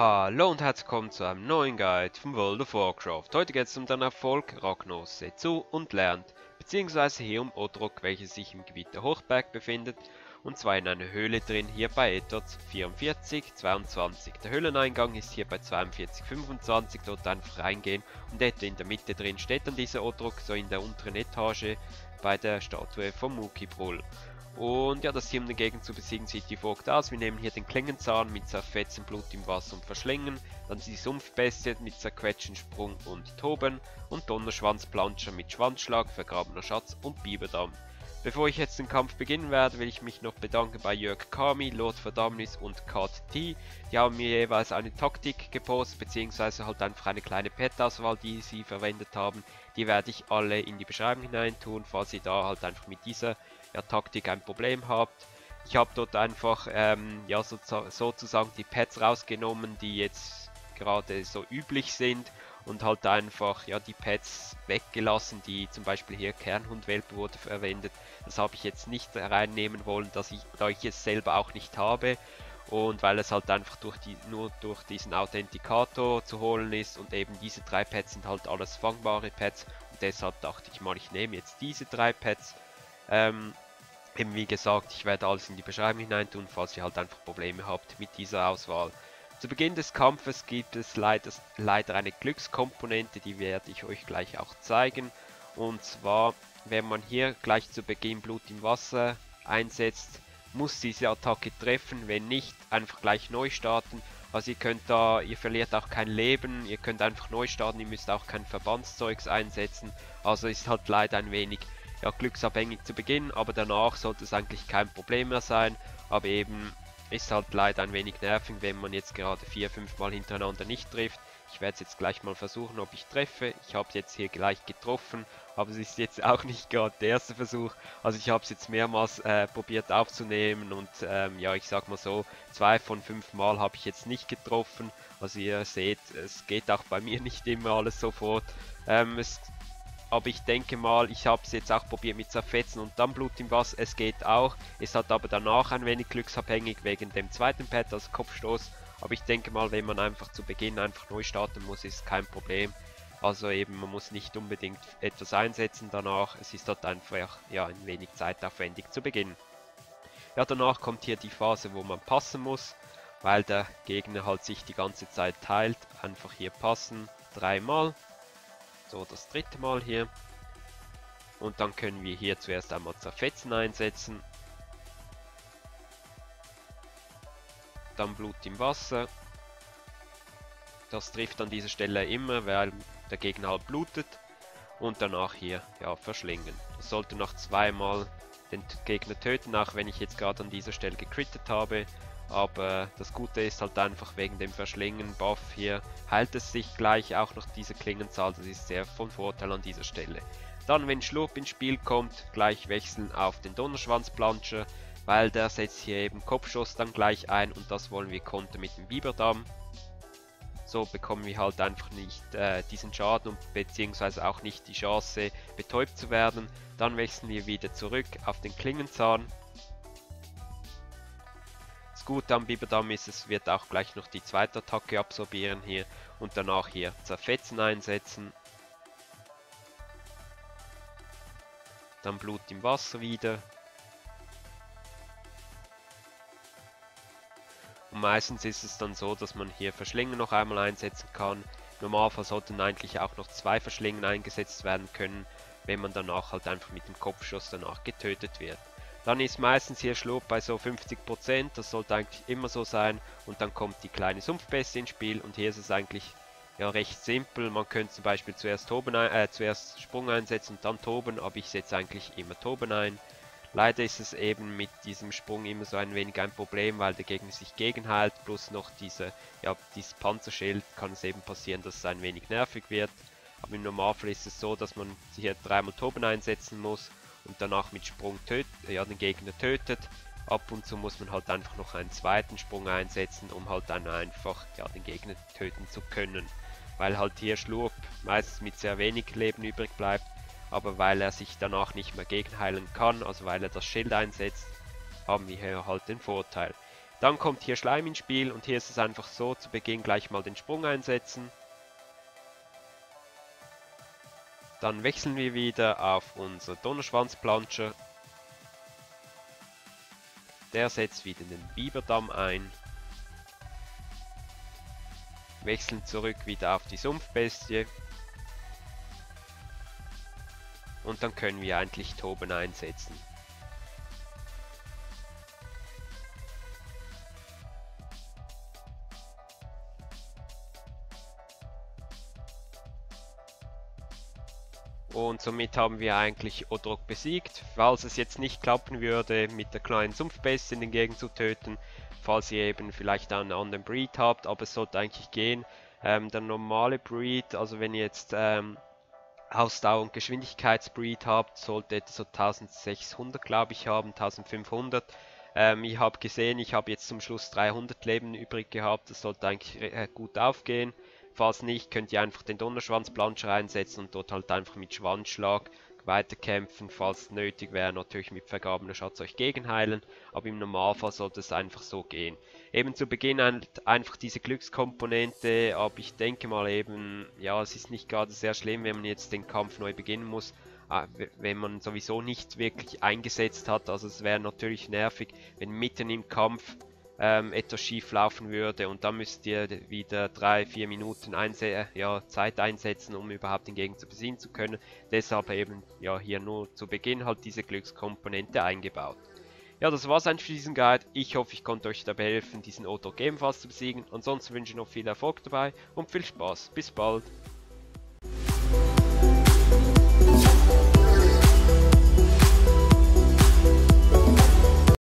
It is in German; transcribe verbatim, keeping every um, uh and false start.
Hallo und herzlich willkommen zu einem neuen Guide von World of Warcraft. Heute geht es um den Erfolg Ragnos seht zu und lernt, beziehungsweise hier um Odrok, welches sich im Gebiet der Hochberg befindet, und zwar in einer Höhle drin, hier bei Etoz vierundvierzig zweiundzwanzig. Der Höhleneingang ist hier bei zweiundvierzig fünfundzwanzig, dort einfach reingehen und etwa in der Mitte drin steht dann dieser Odrok, so in der unteren Etage bei der Statue von Mukibrul. Und ja, das Team dagegen zu besiegen sieht wie folgt aus. Wir nehmen hier den Klingenzahn mit Zerfetzen, Blut im Wasser und Verschlingen, dann die Sumpfbestie mit Zerquetschen, Sprung und Toben und Donnerschwanzplanscher mit Schwanzschlag, vergrabener Schatz und Biberdamm. Bevor ich jetzt den Kampf beginnen werde, will ich mich noch bedanken bei Jörg Kami, Lord Verdammnis und Kat T. Die haben mir jeweils eine Taktik gepostet, beziehungsweise halt einfach eine kleine Pet-Auswahl, die sie verwendet haben. Die werde ich alle in die Beschreibung hinein tun, falls ihr da halt einfach mit dieser ja, Taktik ein Problem habt. Ich habe dort einfach ähm, ja, so, sozusagen die Pets rausgenommen, die jetzt gerade so üblich sind, und halt einfach ja die Pets weggelassen, die zum Beispiel hier Kernhundwelpe wurde verwendet. Das habe ich jetzt nicht reinnehmen wollen, dass ich, da ich es selber auch nicht habe und weil es halt einfach durch die, nur durch diesen Authentikator zu holen ist, und eben diese drei Pets sind halt alles fangbare Pets, und deshalb dachte ich mal, ich nehme jetzt diese drei Pets. Ähm, eben wie gesagt, ich werde alles in die Beschreibung hineintun, falls ihr halt einfach Probleme habt mit dieser Auswahl. Zu Beginn des Kampfes gibt es leider, leider eine Glückskomponente, die werde ich euch gleich auch zeigen. Und zwar, wenn man hier gleich zu Beginn Blut im Wasser einsetzt, muss diese Attacke treffen, wenn nicht, einfach gleich neu starten. Also ihr könnt da, ihr verliert auch kein Leben, ihr könnt einfach neu starten, ihr müsst auch kein Verbandszeugs einsetzen. Also ist halt leider ein wenig ja, glücksabhängig zu Beginn, aber danach sollte es eigentlich kein Problem mehr sein. Aber eben ist halt leider ein wenig nervig, wenn man jetzt gerade vier, fünf Mal hintereinander nicht trifft. Ich werde es jetzt gleich mal versuchen, ob ich treffe. Ich habe es jetzt hier gleich getroffen, aber es ist jetzt auch nicht gerade der erste Versuch. Also ich habe es jetzt mehrmals äh, probiert aufzunehmen, und ähm, ja, ich sag mal so, zwei von fünf Mal habe ich jetzt nicht getroffen. Also ihr seht, es geht auch bei mir nicht immer alles sofort. Ähm, es Aber ich denke mal, ich habe es jetzt auch probiert mit Zerfetzen und dann Blut im Wasser. Es geht auch. Es hat aber danach ein wenig glücksabhängig wegen dem zweiten Pad, also Kopfstoß. Aber ich denke mal, wenn man einfach zu Beginn einfach neu starten muss, ist kein Problem. Also eben, man muss nicht unbedingt etwas einsetzen danach. Es ist dort einfach ja ein wenig zeitaufwendig zu Beginn. Ja, danach kommt hier die Phase, wo man passen muss, weil der Gegner halt sich die ganze Zeit teilt. Einfach hier passen, dreimal. So, das dritte Mal hier. Und dann können wir hier zuerst einmal Zerfetzen einsetzen. Dann Blut im Wasser. Das trifft an dieser Stelle immer, weil der Gegner halt blutet. Und danach hier, ja, verschlingen. Das sollte noch zweimal den Gegner töten, auch wenn ich jetzt gerade an dieser Stelle gecrittet habe. Aber das Gute ist halt einfach wegen dem Verschlingen-Buff hier, heilt es sich gleich auch noch diese Klingenzahl, das ist sehr von Vorteil an dieser Stelle. Dann, wenn Schlurp ins Spiel kommt, gleich wechseln auf den Donnerschwanzplanscher, weil der setzt hier eben Kopfschuss dann gleich ein, und das wollen wir kontern mit dem Biberdamm. So bekommen wir halt einfach nicht äh, diesen Schaden und beziehungsweise auch nicht die Chance, betäubt zu werden. Dann wechseln wir wieder zurück auf den Klingenzahn. Das Gute am Biberdamm ist, es wird auch gleich noch die zweite Attacke absorbieren hier, und danach hier Zerfetzen einsetzen. Dann Blut im Wasser wieder. Und meistens ist es dann so, dass man hier Verschlingen noch einmal einsetzen kann. Im Normalfall sollten eigentlich auch noch zwei Verschlingen eingesetzt werden können, wenn man danach halt einfach mit dem Kopfschuss danach getötet wird. Dann ist meistens hier Schlurp bei so fünfzig Prozent, das sollte eigentlich immer so sein, und dann kommt die kleine Sumpfbestie ins Spiel, und hier ist es eigentlich ja recht simpel. Man könnte zum Beispiel zuerst, Toben ein, äh, zuerst Sprung einsetzen und dann Toben, aber ich setze eigentlich immer Toben ein. Leider ist es eben mit diesem Sprung immer so ein wenig ein Problem, weil der Gegner sich gegenheilt, plus noch diese, ja, dieses Panzerschild, kann es eben passieren, dass es ein wenig nervig wird. Aber im Normalfall ist es so, dass man hier dreimal Toben einsetzen muss und danach mit Sprung töt ja, den Gegner tötet. Ab und zu muss man halt einfach noch einen zweiten Sprung einsetzen, um halt dann einfach ja, den Gegner töten zu können. Weil halt hier Schlurp meistens mit sehr wenig Leben übrig bleibt, aber weil er sich danach nicht mehr gegenheilen kann, also weil er das Schild einsetzt, haben wir hier halt den Vorteil. Dann kommt hier Schleim ins Spiel und hier ist es einfach so, zu Beginn gleich mal den Sprung einsetzen. Dann wechseln wir wieder auf unser Donnerschwanzplanscher. Der setzt wieder den Biberdamm ein. Wechseln zurück wieder auf die Sumpfbestie. Und dann können wir eigentlich Toben einsetzen. Und somit haben wir eigentlich Odrok besiegt. Falls es jetzt nicht klappen würde, mit der kleinen Sumpfbestie hingegen zu töten, falls ihr eben vielleicht einen anderen Breed habt, aber es sollte eigentlich gehen. Ähm, der normale Breed, also wenn ihr jetzt ähm, Ausdauer- und Geschwindigkeitsbreed habt, sollte etwa so eintausendsechshundert, glaube ich, haben, eintausendfünfhundert. Ähm, ich habe gesehen, ich habe jetzt zum Schluss dreihundert Leben übrig gehabt, das sollte eigentlich äh, gut aufgehen. Falls nicht, könnt ihr einfach den Donnerschwanzplanscher einsetzen und dort halt einfach mit Schwanzschlag weiterkämpfen. Falls nötig wäre, natürlich mit vergabener Schatz euch gegenheilen, aber im Normalfall sollte es einfach so gehen. Eben zu Beginn einfach diese Glückskomponente, aber ich denke mal eben, ja, es ist nicht gerade sehr schlimm, wenn man jetzt den Kampf neu beginnen muss, wenn man sowieso nicht wirklich eingesetzt hat. Also es wäre natürlich nervig, wenn mitten im Kampf ähm, etwas schief laufen würde und dann müsst ihr wieder drei, vier Minuten einse ja, Zeit einsetzen, um überhaupt den Gegner zu besiegen zu können. Deshalb eben ja hier nur zu Beginn halt diese Glückskomponente eingebaut. Ja, das war's eigentlich für diesen Guide. Ich hoffe, ich konnte euch dabei helfen, diesen Odrok ebenfalls zu besiegen. Ansonsten wünsche ich noch viel Erfolg dabei und viel Spaß. Bis bald!